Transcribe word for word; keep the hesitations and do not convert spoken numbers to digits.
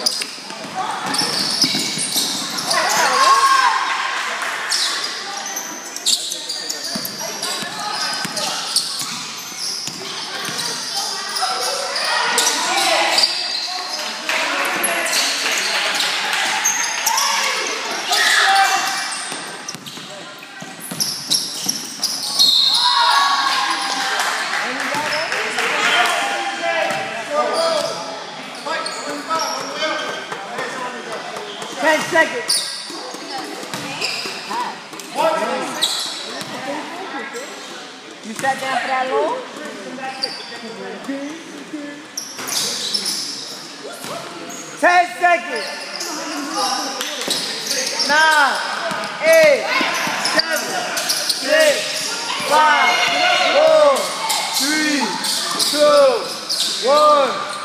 Ten seconds. You sat down for that long? Ten seconds. Nine, eight, seven, six, five, four, three, two, one.